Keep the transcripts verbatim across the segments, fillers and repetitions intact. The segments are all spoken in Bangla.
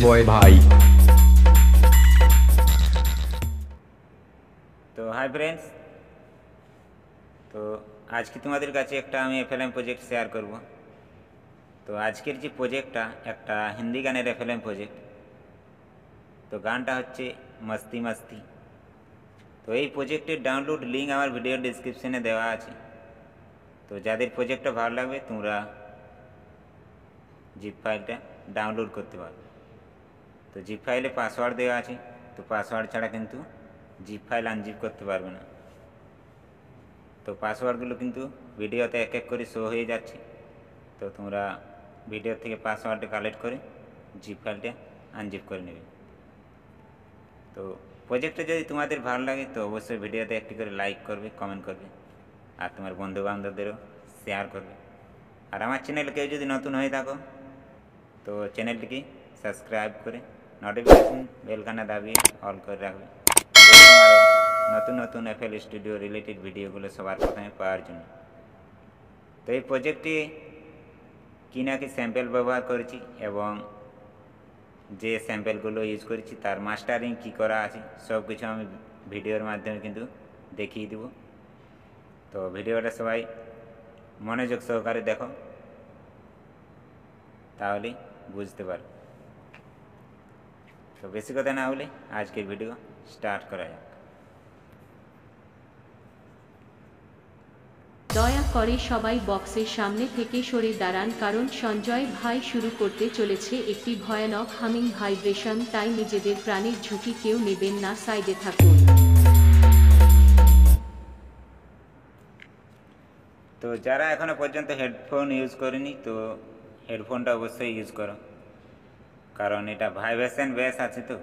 सैनबॉय भाई। तो हाय फ्रेंड्स, तो आज की तुम्हारे काছে একটা আমি এফএলএম প্রজেক্ট শেয়ার করব। তো আজকের যে প্রজেক্টটা একটা হিন্দি গানের এফএলএম প্রজেক্ট। তো গানটা হচ্ছে মস্তি মস্তি। তো এই প্রজেক্টের ডাউনলোড লিঙ্ক আমার ভিডিও ডেসক্রিপশনে দেওয়া আছে। তো যাদের প্রজেক্টটা ভালো লাগবে তোমরা জিপ ফাইলটা ডাউনলোড করতে পারো। তো জিপ ফাইলে পাসওয়ার্ড দেওয়া আছে, তো পাসওয়ার্ড ছাড়া কিন্তু জিপ ফাইল আনজিপ করতে পারবে না। তো পাসওয়ার্ডগুলো কিন্তু ভিডিওতে এক এক করে শো হয়ে যাচ্ছে। তো তোমরা ভিডিও থেকে পাসওয়ার্ডটা কালেক্ট করে জিপ ফাইলটা আনজিপ করে নেবে। তো প্রজেক্টটা যদি তোমাদের ভালো লাগে তো অবশ্যই ভিডিওতে একটি করে লাইক করবে, কমেন্ট করবে, আর তোমার বন্ধু বান্ধবদেরও শেয়ার করবে। আর আমার চ্যানেল কেউ যদি নতুন হয়ে থাকো তো চ্যানেলটিকে সাবস্ক্রাইব করে নোটিফিকেশন বেলখানা দাবিয়ে অল করে রাখবে, আরও নতুন নতুন এফএল স্টুডিও রিলেটেড ভিডিওগুলো সবার প্রথমে পাওয়ার জন্য। তো এই প্রজেক্টটি কি না কি স্যাম্পেল ব্যবহার করেছি এবং যে স্যাম্পেলগুলো ইউজ করেছি তার মাস্টারিং কি করা আছে সব কিছু আমি ভিডিওর মাধ্যমে কিন্তু দেখিয়ে দেব। তো ভিডিওটা সবাই মনোযোগ সহকারে দেখো, তাহলেই বুঝতে পারো। তো বেশি কথা না বলে আজকের ভিডিও স্টার্ট করা যাক। দয়া করে সবাই বক্সের সামনে থেকে সরে দাঁড়ান, কারণ সঞ্জয় ভাই শুরু করতে চলেছে একটি ভয়ানক হামিং ভাইব্রেশন, তাই নিজেদের প্রাণের ঝুঁকি কেউ নেবেন না, সাইডে থাকুন। তো যারা এখনো পর্যন্ত হেডফোন ইউজ করেনি তো হেডফোনটা অবশ্যই ইউজ করো, কারণ এটা ভাইব্রেশন বেস আছে। তো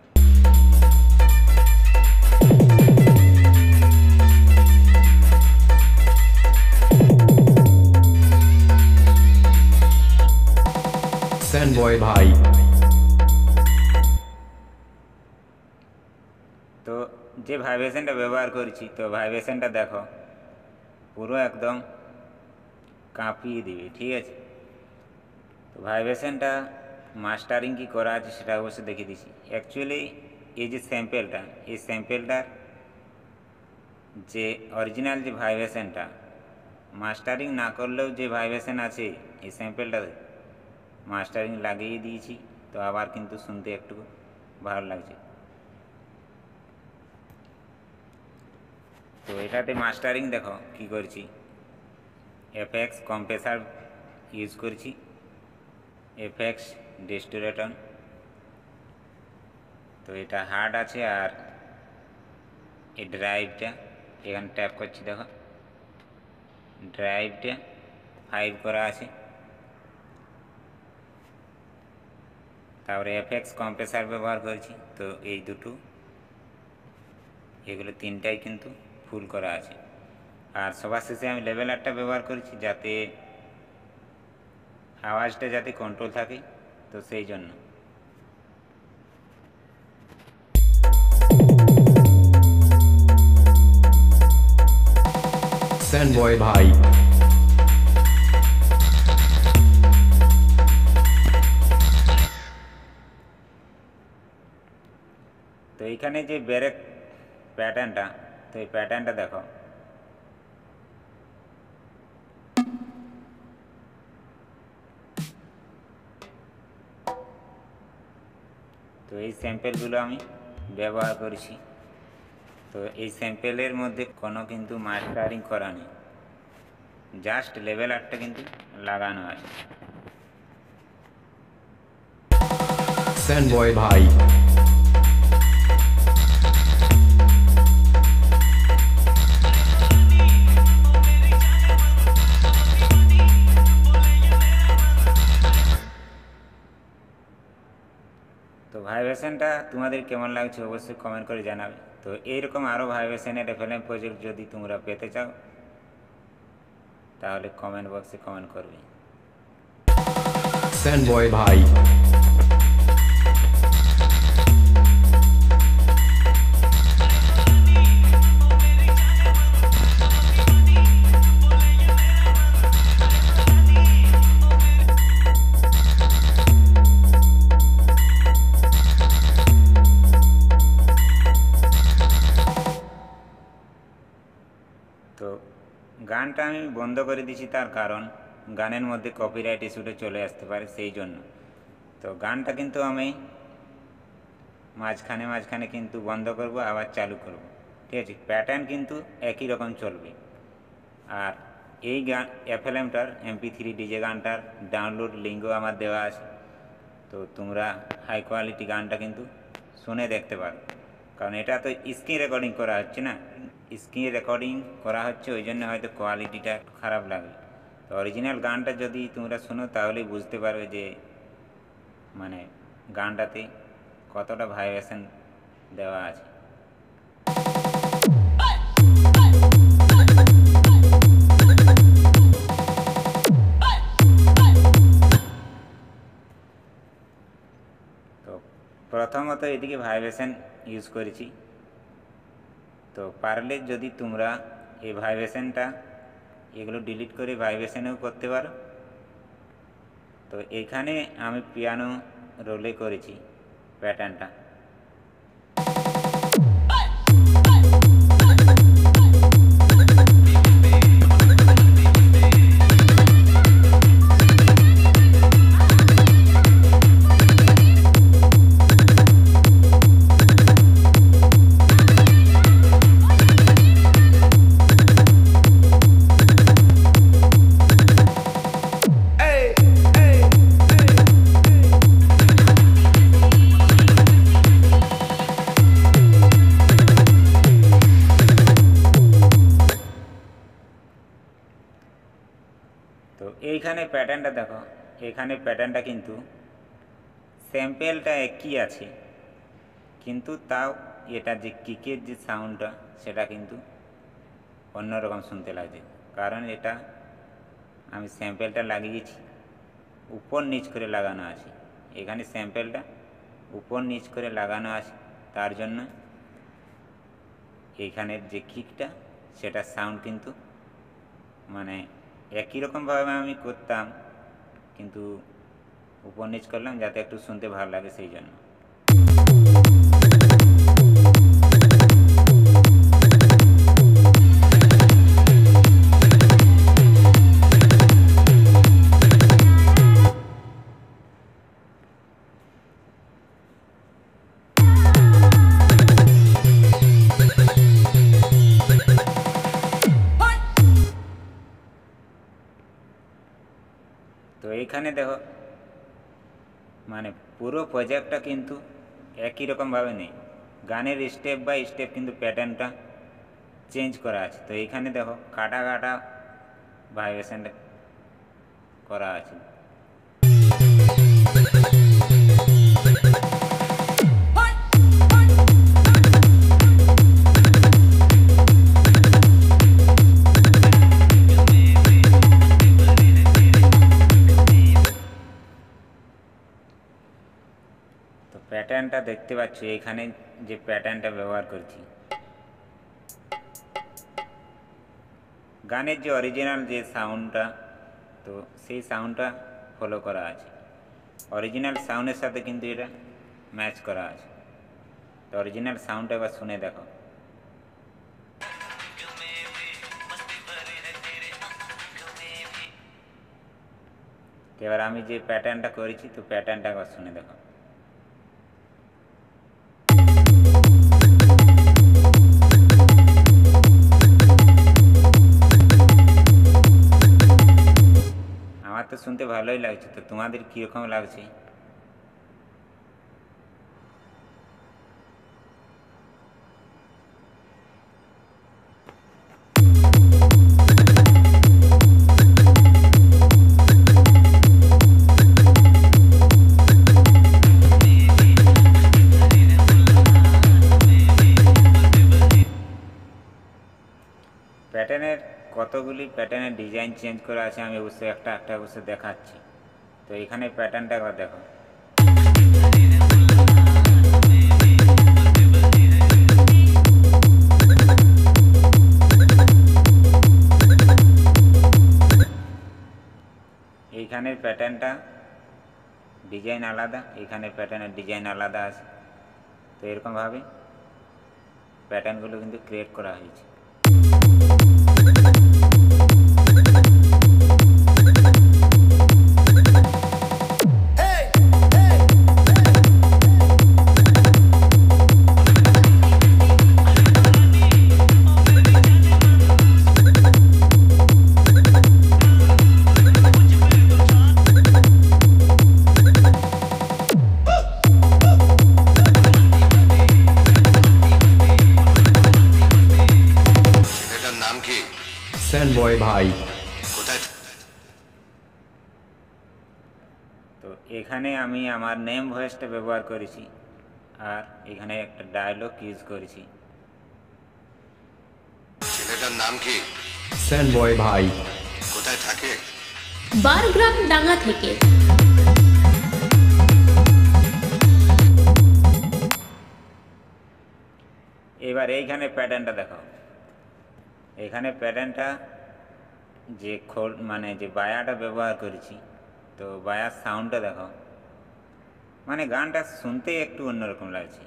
सैनबॉय भाई। তো যে ভাইব্রেশনটা ব্যবহার করেছি তো ভাইব্রেশনটা দেখো পুরো একদম কাঁপিয়ে দিবে, ঠিক আছে। তো ভাইব্রেশনটা মাস্টারিং কি করা আছে সেটা অবশ্যই দেখিয়ে দিচ্ছি। অ্যাকচুয়ালি এই যে স্যাম্পেলটা, এই স্যাম্পেলটার যে অরিজিনাল যে ভাইব্রেশনটা মাস্টারিং না করলেও যে ভাইব্রেশন আছে এই স্যাম্পেলটা মাস্টারিং লাগিয়ে দিয়েছি, তো আবার কিন্তু শুনতে একটু ভালো লাগছে। তো এটাতে মাস্টারিং দেখো কি করছি, এফএক্স কম্প্রেসার ইউজ করছি, এফএক্স ডিস্টোরেটন। তো এটা হার্ড আছে আর এই ড্রাইভটা এখানে ট্যাপ করছি, দেখো ড্রাইভটা ফাইভ করা আছে। তারপরে এফএক্স কম্প্রেসার ব্যবহার করেছি, তো এই দুটো এগুলো তিনটাই কিন্তু ফুল করা আছে। আর সবার শেষে আমি লেভেলারটা ব্যবহার করেছি যাতে আওয়াজটা যাতে কন্ট্রোল থাকে, তো সেই জন্য। सैनबॉय भाई। তো এইখানে যে ব্রেক প্যাটার্নটা, তো এই প্যাটার্নটা দেখো তো এই স্যাম্পেলগুলো আমি ব্যবহার করেছি। তো এই স্যাম্পেলের মধ্যে কোনো কিন্তু মাস্টারিং করা নেই, জাস্ট লেভেল আটটা কিন্তু লাগানো আছে। सैनबॉय भाई। তো ভাইব্রেশনটা তোমাদের কেমন লাগছে অবশ্যই কমেন্ট করে জানাবে। তো এইরকম আরও ভাইব্রেশনের এফএলএম প্রজেক্ট যদি তোমরা পেতে চাও তাহলে কমেন্ট বক্সে কমেন্ট করবে। सैनबॉय भाई। তো গানটা আমি বন্ধ করে দিয়েছি তার কারণ গানের মধ্যে কপিরাইট ইস্যুটা চলে আসতে পারে, সেই জন্য। তো গানটা কিন্তু আমি মাঝখানে মাঝখানে কিন্তু বন্ধ করব, আবার চালু করব, ঠিক আছে? প্যাটার্ন কিন্তু একই রকম চলবে। আর এই গান এফএলএমটার এমপি থ্রি ডিজে গানটার ডাউনলোড লিঙ্কও আমার দেওয়া আছে, তো তোমরা হাই কোয়ালিটি গানটা কিন্তু শুনে দেখতে পারো। কারণ এটা তো স্ক্রিন রেকর্ডিং করা হচ্ছে না, স্ক্রিন রেকর্ডিং করা হচ্ছে, ওই জন্য হয়তো কোয়ালিটিটা খারাপ লাগে। তো অরিজিনাল গানটা যদি তোমরা শোনো তাহলেই বুঝতে পারবে যে মানে গানটাতে কতটা ভাইব্রেশন দেওয়া আছে। তো প্রথমত এদিকে ভাইব্রেশন ইউজ করেছি, তো পারলে যদি তোমরা এই ভাইব্রেশনটা এগুলো ডিলিট করে ভাইব্রেশনেও করতে পারো। তো এইখানে আমি পিয়ানো রোলে করেছি প্যাটার্নটা। তো এইখানে প্যাটার্নটা দেখো, এখানে প্যাটার্নটা কিন্তু স্যাম্পেলটা একই আছে, কিন্তু তাও এটা যে কিকের যে সাউন্ডটা সেটা কিন্তু অন্যরকম শুনতে লাগছে। কারণ এটা আমি স্যাম্পেলটা লাগিয়েছি উপর নিচ করে লাগানো আছে, এখানে স্যাম্পেলটা উপর নিচ করে লাগানো আছে, তার জন্য এইখানের যে কিকটা সেটা সাউন্ড কিন্তু মানে একই রকমভাবে আমি করতাম, কিন্তু উপর নিচ করলাম যাতে একটু শুনতে ভালো লাগে, সেই জন্য। তো এইখানে দেখো মানে পুরো প্রজেক্টটা কিন্তু একই রকমভাবে নেই, গানের স্টেপ বাই স্টেপ কিন্তু প্যাটার্নটা চেঞ্জ করা আছে। তো এইখানে দেখো কাটা কাটা ভাইব্রেশনটা করা আছে। প্যাটার্নটা দেখতে পাচ্ছ, এখানে যে প্যাটার্নটা ব্যবহার করছি, গানের যে অরিজিনাল যে সাউন্ডটা, তো সেই সাউন্ডটা ফলো করা আছে, অরিজিনাল সাউন্ডের সাথে কিন্তু এটা ম্যাচ করা আছে। তো অরিজিনাল সাউন্ডটা এবার শুনে দেখো। এবার আমি যে প্যাটার্নটা করেছি, তো প্যাটার্নটা একবার শুনে দেখো। আমার তো শুনতে ভালোই লাগছে, তো তোমাদের কীরকম লাগছে? প্যাটার্নের কতগুলি প্যাটার্নের ডিজাইন চেঞ্জ করা আছে আমি অবশ্যই একটা একটা অবশ্যই দেখাচ্ছি। তো এখানে প্যাটার্নটা একবার দেখো। এইখানের প্যাটার্নটা ডিজাইন আলাদা, এখানে প্যাটার্নের ডিজাইন আলাদা আছে। তো এরকমভাবে প্যাটার্নগুলো কিন্তু ক্রিয়েট করা হয়েছে। Sanjoy ভাই। তো এখানে আমি আমার নেম ভয়েসটা ব্যবহার করেছি আর এখানে একটা ডায়লগ ইউজ করেছি। ছেলেটার নাম কি? Sanjoy ভাই। কোথায় থাকে? বারগ্রাম ডাঙ্গা থেকে। এবার এইখানে প্যাটার্নটা দেখো, এখানে প্যাটার্নটা যে খোল মানে যে বায়াটা ব্যবহার করেছি, তো বায়ার সাউন্ডটা দেখো, মানে গানটা শুনতে একটু অন্যরকম লাগছে।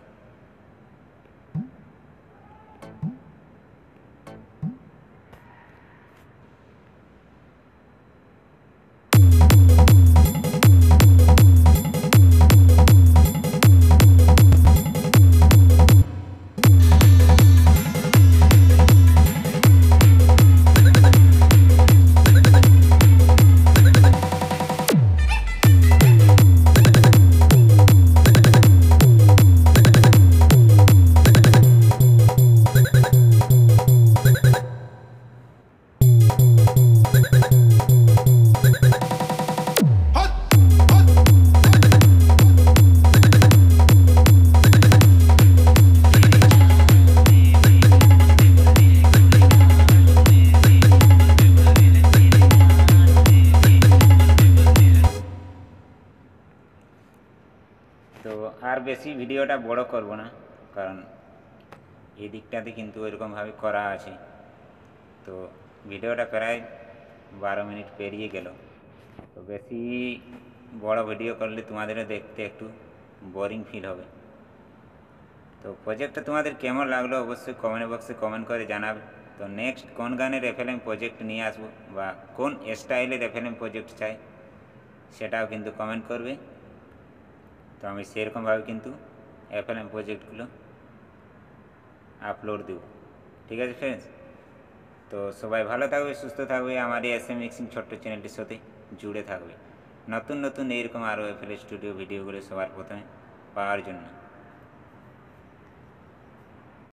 তো আর বেশি ভিডিওটা বড় করব না, কারণ এই দিকটাতে কিন্তু ওইরকমভাবে করা আছে। তো ভিডিওটা প্রায় বারো মিনিট পেরিয়ে গেল, তো বেশি বড় ভিডিও করলে তোমাদেরও দেখতে একটু বোরিং ফিল হবে। তো প্রজেক্টটা তোমাদের কেমন লাগলো অবশ্যই কমেন্ট বক্সে কমেন্ট করে জানাবে। তো নেক্সট কোন গানের এফএলএম প্রজেক্ট নিয়ে আসবো বা কোন স্টাইলের এফএলএম প্রজেক্ট চাই সেটাও কিন্তু কমেন্ট করবে। তো আমি সেরকমভাবে কিন্তু এফএলএম প্রজেক্টগুলো আপলোড দেব। ঠিক আছে ফ্রেন্ডস, তো সবাই ভালো থাকবে, সুস্থ থাকবে, আমার এই এস এম মিক্সিং ছোট্ট চ্যানেলটির সাথে জুড়ে থাকবে নতুন নতুন এইরকম আরও এফএলএম স্টুডিও ভিডিওগুলো সবার প্রথমে পাওয়ার জন্য।